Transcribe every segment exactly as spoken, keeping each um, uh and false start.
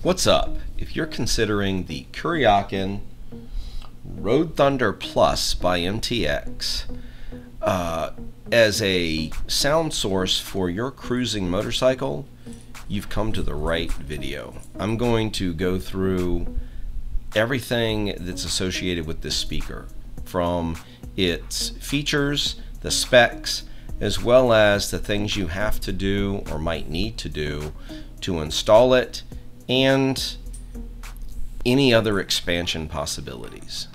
What's up? If you're considering the Kuryakyn Road Thunder Plus by M T X uh, as a sound source for your cruising motorcycle, you've come to the right video. I'm going to go through everything that's associated with this speaker, from its features, the specs, as well as the things you have to do or might need to do to install it, and any other expansion possibilities.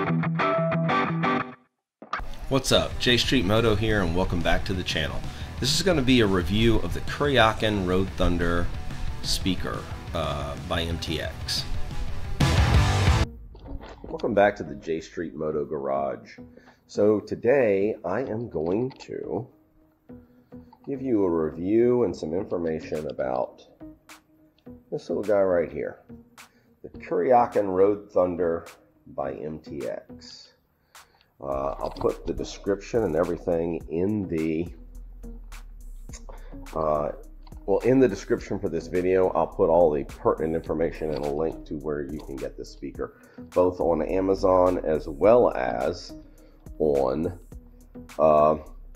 What's up? J Street Moto here, and welcome back to the channel. This is going to be a review of the Kuryakyn Road Thunder speaker uh, by M T X. Welcome back to the J Street Moto Garage. So today I am going to give you a review and some information about this little guy right here, the Kuryakyn Road Thunder by M T X. Uh, I'll put the description and everything in the uh, well in the description for this video. I'll put all the pertinent information and a link to where you can get this speaker, both on Amazon as well as on uh,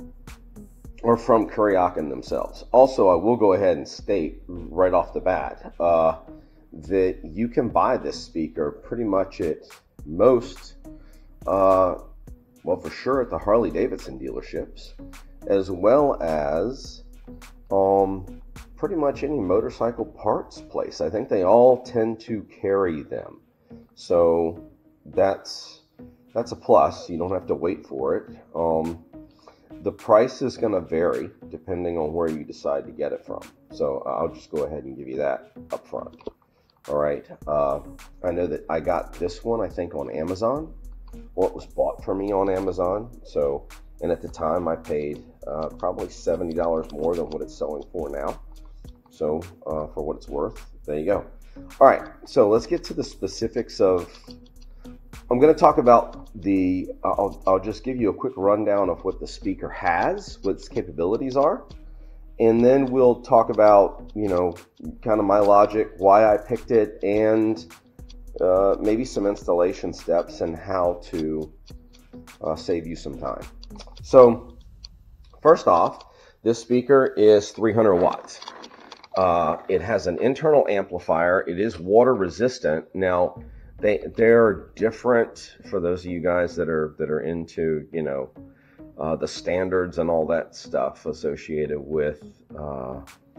or from Kuryakyn themselves. Also, I will go ahead and state right off the bat uh, that you can buy this speaker pretty much at most, uh, well, for sure at the Harley Davidson dealerships, as well as um, pretty much any motorcycle parts place. I think they all tend to carry them. So that's, that's a plus. You don't have to wait for it. Um, The price is going to vary depending on where you decide to get it from. So I'll just go ahead and give you that up front. All right. Uh, I know that I got this one, I think, on Amazon, or it was bought for me on Amazon. So, and at the time I paid uh, probably seventy dollars more than what it's selling for now. So uh, for what it's worth, there you go. All right. So let's get to the specifics of, I'm going to talk about the, I'll, I'll just give you a quick rundown of what the speaker has, what its capabilities are, and then we'll talk about, you know, kind of my logic, why I picked it, and uh, maybe some installation steps and how to uh, save you some time. So first off, this speaker is three hundred watts. Uh, it has an internal amplifier. It is water resistant. Now, They, they're different for those of you guys that are that are into, you know, uh, the standards and all that stuff associated with, uh,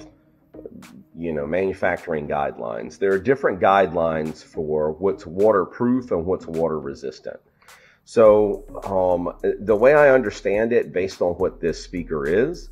you know, manufacturing guidelines. There are different guidelines for what's waterproof and what's water resistant. So um, the way I understand it, based on what this speaker is,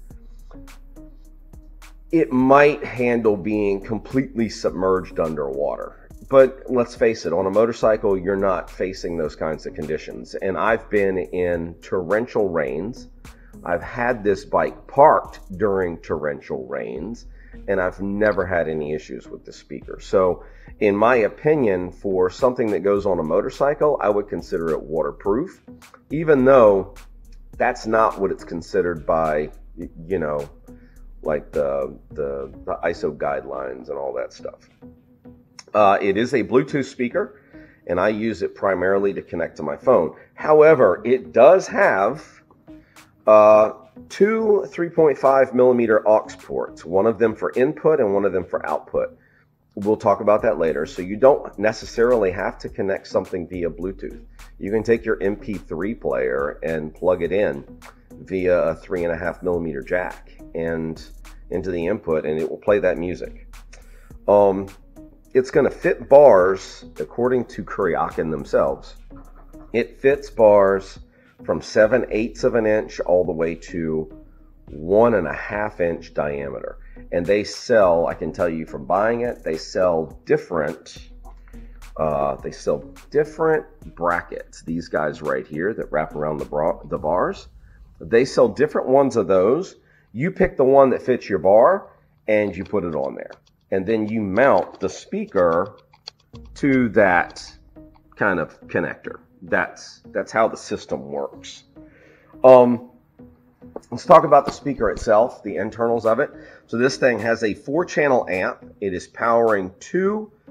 it might handle being completely submerged underwater. But let's face it, on a motorcycle, you're not facing those kinds of conditions. And I've been in torrential rains. I've had this bike parked during torrential rains, and I've never had any issues with the speaker. So in my opinion, for something that goes on a motorcycle, I would consider it waterproof, even though that's not what it's considered by, you know, like the, the, the I S O guidelines and all that stuff. Uh, it is a Bluetooth speaker, and I use it primarily to connect to my phone. However, it does have uh, two three point five millimeter aux ports, one of them for input and one of them for output. We'll talk about that later. So you don't necessarily have to connect something via Bluetooth. You can take your M P three player and plug it in via a three and a half millimeter jack and into the input, and it will play that music. Um, It's going to fit bars, according to Kuryakyn themselves. It fits bars from seven eighths of an inch all the way to one and a half inch diameter. And they sell, I can tell you from buying it, they sell different, uh, they sell different brackets. These guys right here that wrap around the, bra the bars, they sell different ones of those. You pick the one that fits your bar and you put it on there. And then you mount the speaker to that kind of connector. That's that's how the system works. Um, let's talk about the speaker itself, the internals of it. So this thing has a four channel amp. It is powering two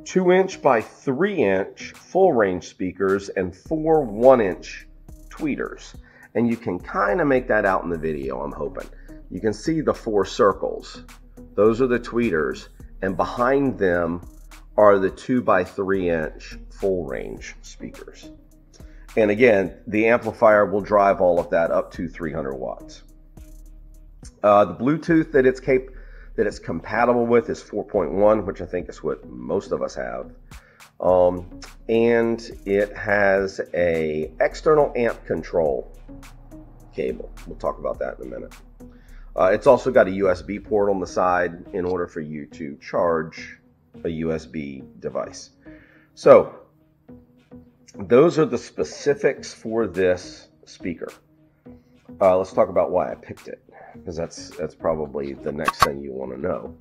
two inch by three inch full range speakers and four one inch tweeters. And you can kind of make that out in the video, I'm hoping. You can see the four circles. Those are the tweeters, and behind them are the two by three inch full range speakers. And again, the amplifier will drive all of that up to three hundred watts. Uh, the Bluetooth that it's cap that it's compatible with is four point one, which I think is what most of us have. Um, and it has a external amp control cable. We'll talk about that in a minute. Uh, it's also got a U S B port on the side in order for you to charge a U S B device. So those are the specifics for this speaker. Uh, let's talk about why I picked it, because that's that's probably the next thing you want to know.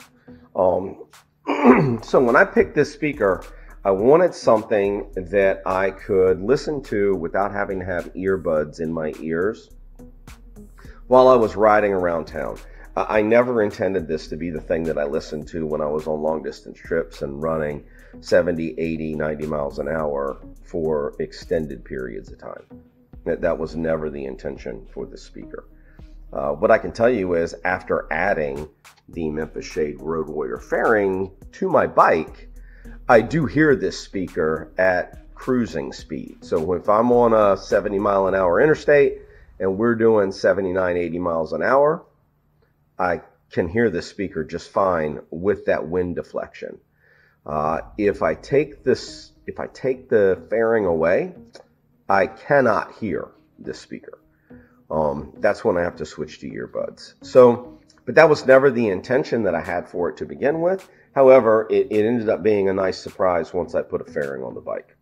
Um, so when I picked this speaker, I wanted something that I could listen to without having to have earbuds in my ears while I was riding around town. Uh, I never intended this to be the thing that I listened to when I was on long distance trips and running seventy, eighty, ninety miles an hour for extended periods of time. That, that was never the intention for the speaker. Uh, what I can tell you is, after adding the Memphis Shade Road Warrior fairing to my bike, I do hear this speaker at cruising speed. So if I'm on a seventy mile an hour interstate and we're doing seventy-nine, eighty miles an hour, I can hear this speaker just fine with that wind deflection. Uh, if I take this, if I take the fairing away, I cannot hear this speaker. Um, that's when I have to switch to earbuds. So, but that was never the intention that I had for it to begin with. However, it, it ended up being a nice surprise once I put a fairing on the bike.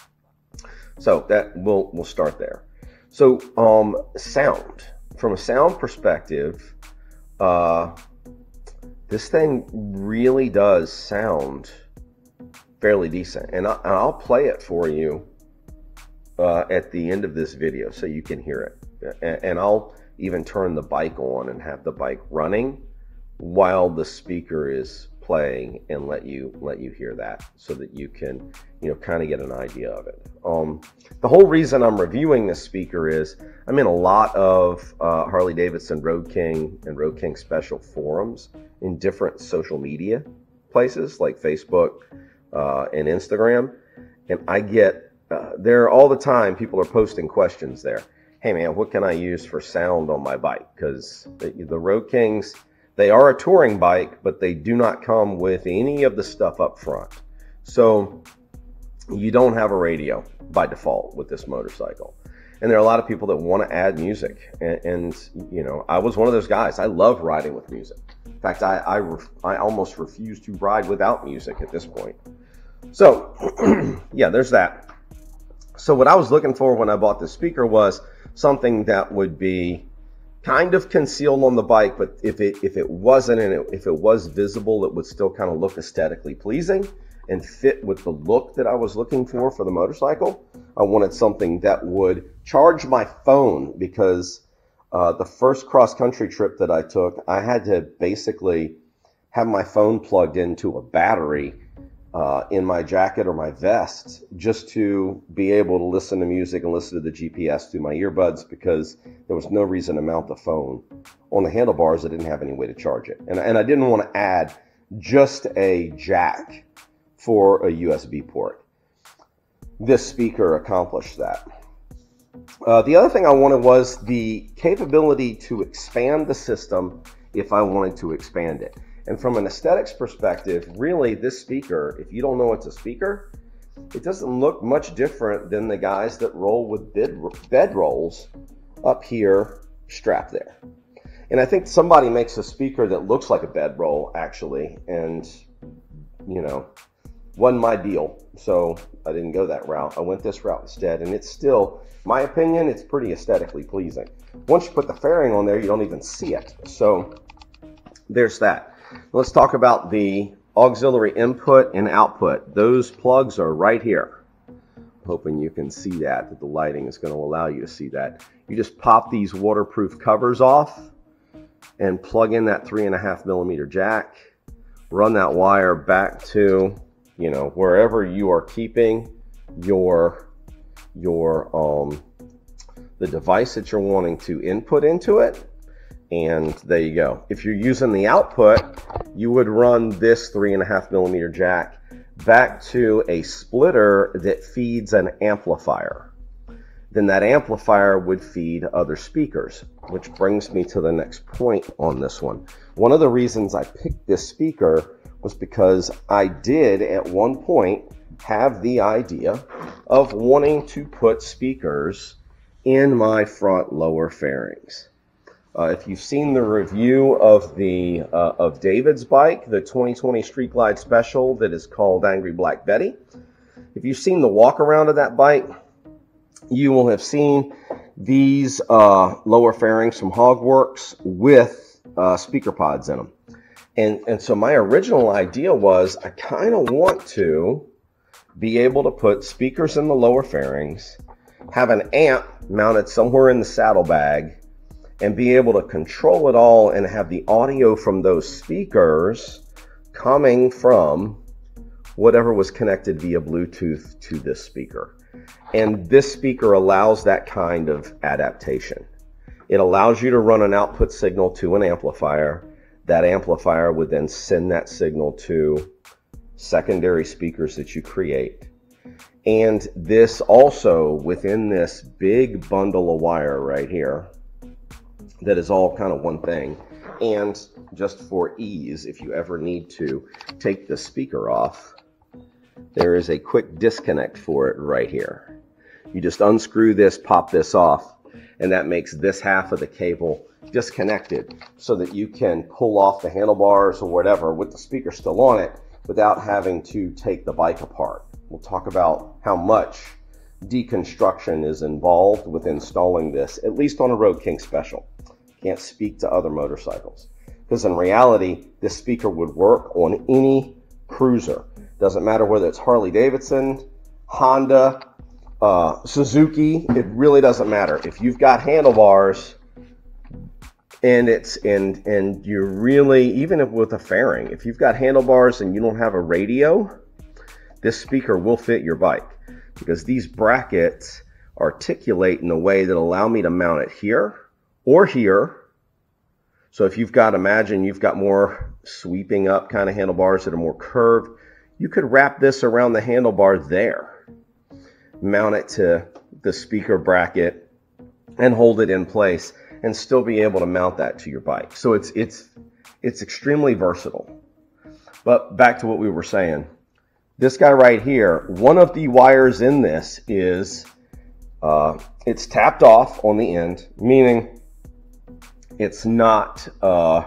So that we'll we'll start there. So um, sound, from a sound perspective, uh, this thing really does sound fairly decent, and, I, and I'll play it for you uh, at the end of this video so you can hear it. And, and I'll even turn the bike on and have the bike running while the speaker is playing and let you let you hear that, so that you can, you know, kind of get an idea of it. Um, the whole reason I'm reviewing this speaker is I'm in a lot of uh, Harley Davidson Road King and Road King Special forums in different social media places like Facebook uh, and Instagram, and I get uh, there all the time. People are posting questions there. Hey man, what can I use for sound on my bike? Because the, the Road Kings, they are a touring bike, but they do not come with any of the stuff up front. So you don't have a radio by default with this motorcycle. And there are a lot of people that want to add music. And, and you know, I was one of those guys. I love riding with music. In fact, I, I, ref, I almost refuse to ride without music at this point. So yeah, there's that. So what I was looking for when I bought this speaker was something that would be kind of concealed on the bike, but if it if it wasn't, and it, if it was visible, it would still kind of look aesthetically pleasing and fit with the look that I was looking for for the motorcycle. I wanted something that would charge my phone, because uh, the first cross-country trip that I took, I had to basically have my phone plugged into a battery uh, in my jacket or my vest just to be able to listen to music and listen to the G P S through my earbuds, because there was no reason to mount the phone on the handlebars. I didn't have any way to charge it. And, and I didn't want to add just a jack for a U S B port. This speaker accomplished that. Uh, the other thing I wanted was the capability to expand the system if I wanted to expand it. And from an aesthetics perspective, really, this speaker, if you don't know it's a speaker, it doesn't look much different than the guys that roll with bed, bed rolls up here, strapped there. And I think somebody makes a speaker that looks like a bed roll, actually, and, you know, wasn't my deal. So I didn't go that route. I went this route instead, and it's still, my opinion, it's pretty aesthetically pleasing. Once you put the fairing on there, you don't even see it. So there's that. Let's talk about the auxiliary input and output. Those plugs are right here. Hoping you can see that, that the lighting is going to allow you to see that. You just pop these waterproof covers off and plug in that three and a half millimeter jack. Run that wire back to you know, wherever you are keeping your, your, um, the device that you're wanting to input into it. And there you go. If you're using the output, you would run this three and a half millimeter jack back to a splitter that feeds an amplifier. Then that amplifier would feed other speakers, which brings me to the next point on this one. One of the reasons I picked this speaker was because I did at one point have the idea of wanting to put speakers in my front lower fairings. Uh, if you've seen the review of the uh, of David's bike, the twenty twenty Street Glide Special that is called Angry Black Betty, if you've seen the walk around of that bike, you will have seen these uh, lower fairings from Hogworks with uh, speaker pods in them. And, and so my original idea was I kind of want to be able to put speakers in the lower fairings, have an amp mounted somewhere in the saddlebag, and be able to control it all and have the audio from those speakers coming from whatever was connected via Bluetooth to this speaker. And this speaker allows that kind of adaptation. It allows you to run an output signal to an amplifier. That amplifier would then send that signal to secondary speakers that you create. And this also, within this big bundle of wire right here, that is all kind of one thing. And just for ease, if you ever need to take the speaker off, there is a quick disconnect for it right here. You just unscrew this, pop this off, and that makes this half of the cable disconnected so that you can pull off the handlebars or whatever with the speaker still on it without having to take the bike apart. We'll talk about how much deconstruction is involved with installing this, at least on a Road King Special. Can't speak to other motorcycles, because in reality this speaker would work on any cruiser. Doesn't matter whether it's Harley Davidson, Honda, uh, Suzuki, it really doesn't matter. If you've got handlebars and it's and and you're really, even if with a fairing, if you've got handlebars and you don't have a radio, this speaker will fit your bike, because these brackets articulate in a way that allow me to mount it here or here. So if you've got, imagine you've got more sweeping up kind of handlebars that are more curved, you could wrap this around the handlebar there, mount it to the speaker bracket, and hold it in place, and still be able to mount that to your bike. So it's it's it's extremely versatile. But back to what we were saying, this guy right here, one of the wires in this is uh, it's tapped off on the end, meaning it's not uh,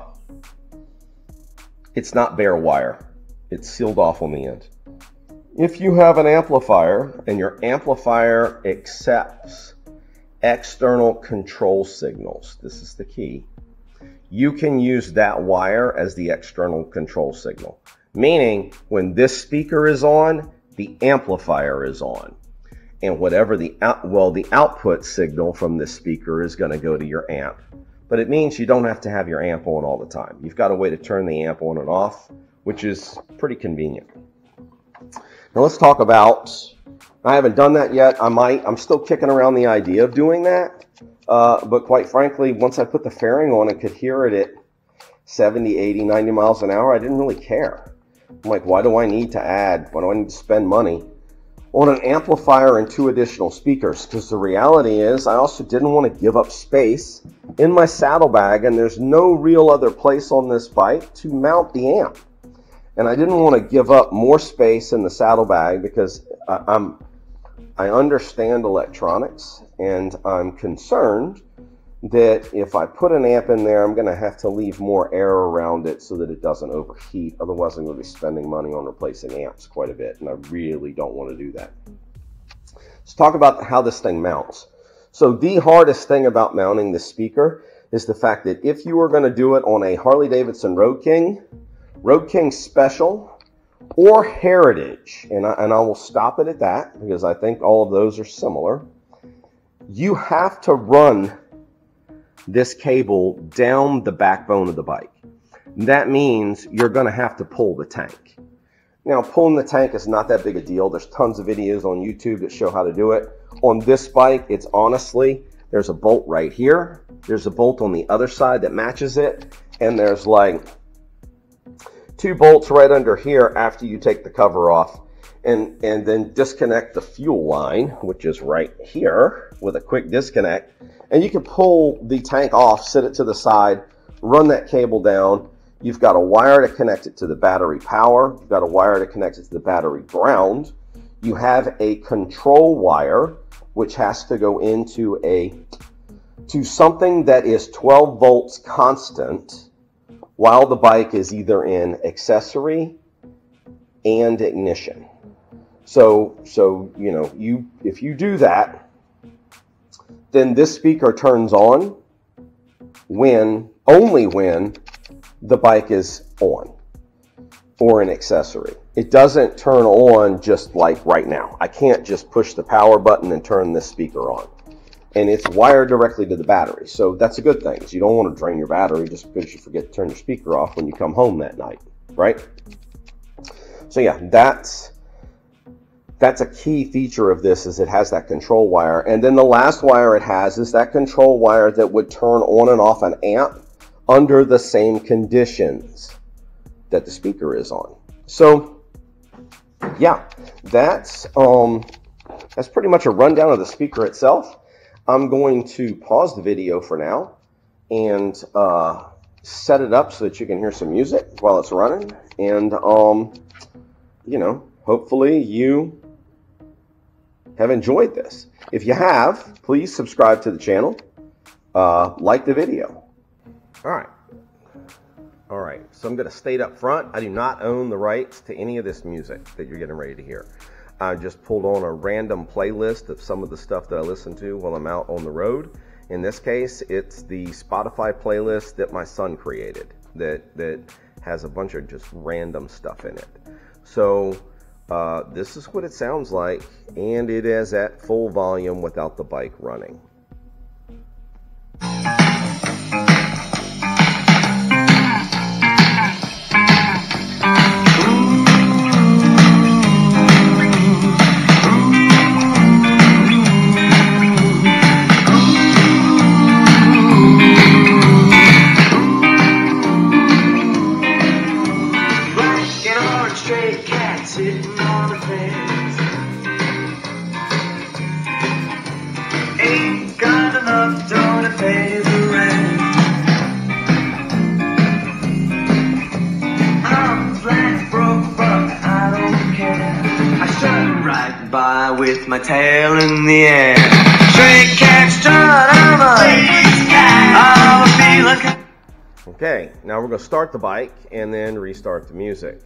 it's not bare wire. It's sealed off on the end. If you have an amplifier and your amplifier accepts external control signals, this is the key, you can use that wire as the external control signal. Meaning when this speaker is on, the amplifier is on. And whatever the out, well, the output signal from this speaker is going to go to your amp. But it means you don't have to have your amp on all the time. You've got a way to turn the amp on and off, which is pretty convenient. Now let's talk about, I haven't done that yet. I might, I'm still kicking around the idea of doing that. Uh, but quite frankly, once I put the fairing on and could hear it at seventy, eighty, ninety miles an hour, I didn't really care. I'm like, why do I need to add, why do I need to spend money on an amplifier and two additional speakers? Because the reality is I also didn't want to give up space in my saddlebag, and there's no real other place on this bike to mount the amp. And I didn't want to give up more space in the saddlebag because I, I'm, I understand electronics, and I'm concerned that if I put an amp in there, I'm going to have to leave more air around it so that it doesn't overheat. Otherwise, I'm going to be spending money on replacing amps quite a bit, and I really don't want to do that. Let's talk about how this thing mounts. So the hardest thing about mounting this speaker is the fact that if you are going to do it on a Harley Davidson Road King, Road King Special, or Heritage, and I, and I will stop it at that because I think all of those are similar, you have to run this cable down the backbone of the bike. That means you're going to have to pull the tank. Now, pulling the tank is not that big a deal. There's tons of videos on YouTube that show how to do it. On this bike, it's honestly, there's a bolt right here. There's a bolt on the other side that matches it. And there's like two bolts right under here after you take the cover off. And, and then disconnect the fuel line, which is right here with a quick disconnect. And you can pull the tank off, set it to the side, run that cable down. You've got a wire to connect it to the battery power. You've got a wire to connect it to the battery ground. You have a control wire, which has to go into a to something that is twelve volts constant while the bike is either in accessory and ignition. So, so you know, you if you do that, then this speaker turns on when only when the bike is on or an accessory. It doesn't turn on just like right now. I can't just push the power button and turn this speaker on. And it's wired directly to the battery. So that's a good thing. So you don't want to drain your battery just because you forget to turn your speaker off when you come home that night, right? So yeah, that's that's a key feature of this, is it has that control wire. And then the last wire it has is that control wire that would turn on and off an amp under the same conditions that the speaker is on. So yeah, that's um, that's pretty much a rundown of the speaker itself. I'm going to pause the video for now and uh, set it up so that you can hear some music while it's running. And um, you know, hopefully you have enjoyed this. If you have, please subscribe to the channel, uh, like the video. All right. All right. So I'm going to state up front, I do not own the rights to any of this music that you're getting ready to hear. I just pulled on a random playlist of some of the stuff that I listen to while I'm out on the road. In this case, it's the Spotify playlist that my son created that, that has a bunch of just random stuff in it. So uh, this is what it sounds like, and it is at full volume without the bike running. Sitting on the fence, ain't got enough dough to pay the rent. I'm flat broke, but I don't care. I strut right by with my tail in the air. Straight cat strut, I'm a I'm a feeling. Okay, now we're going to start the bike and then restart the music.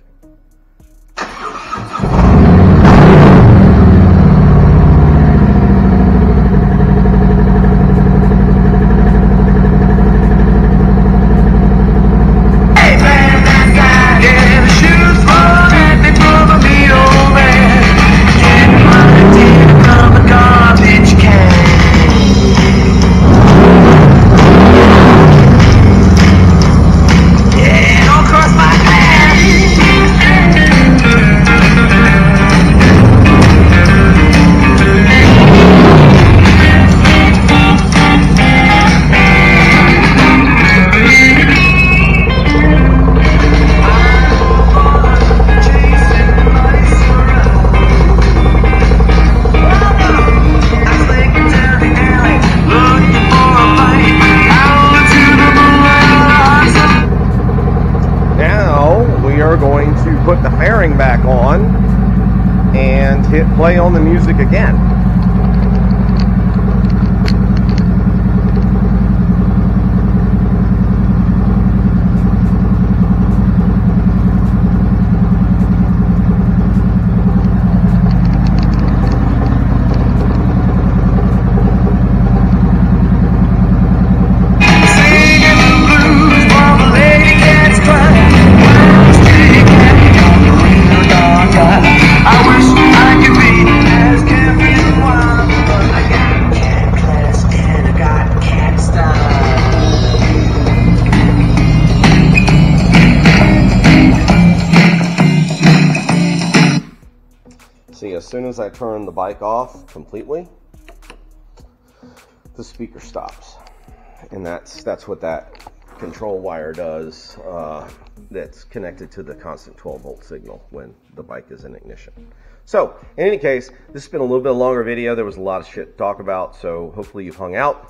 Put the fairing back on and hit play on the music again. I wish I could be as carefree. See, as soon as I turn the bike off completely, the speaker stops. And that's that's what that control wire does, uh, that's connected to the constant twelve volt signal when the bike is in ignition. So, in any case, this has been a little bit longer video. There was a lot of shit to talk about, so hopefully you've hung out.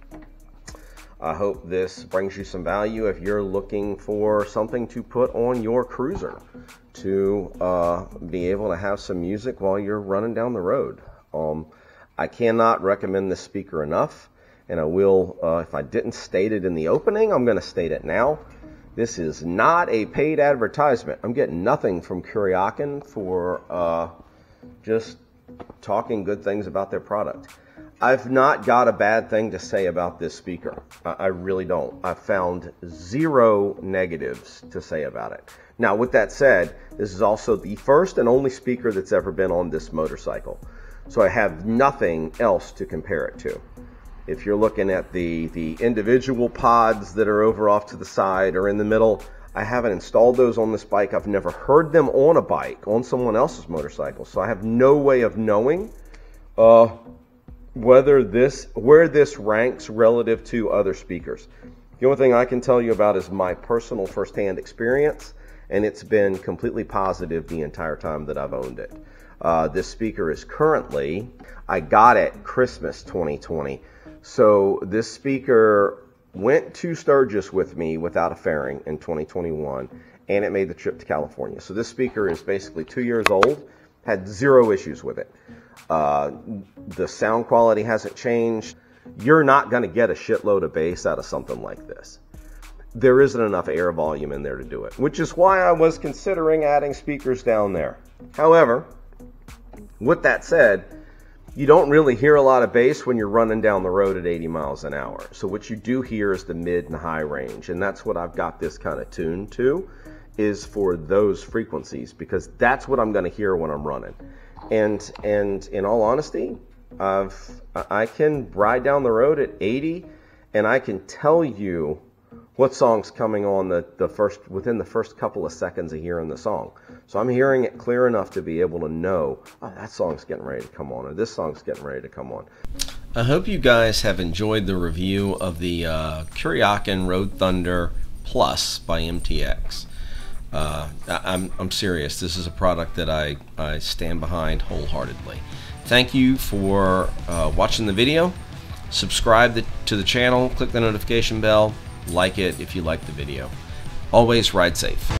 I hope this brings you some value if you're looking for something to put on your cruiser to uh, be able to have some music while you're running down the road. Um, I cannot recommend this speaker enough, and I will, uh, if I didn't state it in the opening, I'm going to state it now. This is not a paid advertisement. I'm getting nothing from Kuryakyn for uh, just talking good things about their product. I've not got a bad thing to say about this speaker. I really don't. I've found zero negatives to say about it. Now, with that said, this is also the first and only speaker that's ever been on this motorcycle. So I have nothing else to compare it to. If you're looking at the, the individual pods that are over off to the side or in the middle, I haven't installed those on this bike. I've never heard them on a bike, on someone else's motorcycle. So I have no way of knowing uh, whether this, where this ranks relative to other speakers. The only thing I can tell you about is my personal firsthand experience, and it's been completely positive the entire time that I've owned it. Uh, this speaker is currently, I got it Christmas twenty twenty. So this speaker went to Sturgis with me without a fairing in twenty twenty-one, and it made the trip to California. So this speaker is basically two years old, had zero issues with it. Uh, the sound quality hasn't changed. You're not going to get a shitload of bass out of something like this. There isn't enough air volume in there to do it, which is why I was considering adding speakers down there. However, with that said, you don't really hear a lot of bass when you're running down the road at eighty miles an hour. So what you do hear is the mid and high range, and that's what I've got this kind of tuned to, is for those frequencies, because that's what I'm going to hear when I'm running. And and in all honesty, I've I can ride down the road at eighty, and I can tell you what song's coming on the, the first within the first couple of seconds of hearing the song. So I'm hearing it clear enough to be able to know, oh, that song's getting ready to come on, or this song's getting ready to come on. I hope you guys have enjoyed the review of the uh, Kuryakyn Road Thunder Plus by M T X. Uh, I'm, I'm serious. This is a product that I, I stand behind wholeheartedly. Thank you for uh, watching the video. Subscribe the, to the channel, click the notification bell, like it if you like the video. Always ride safe.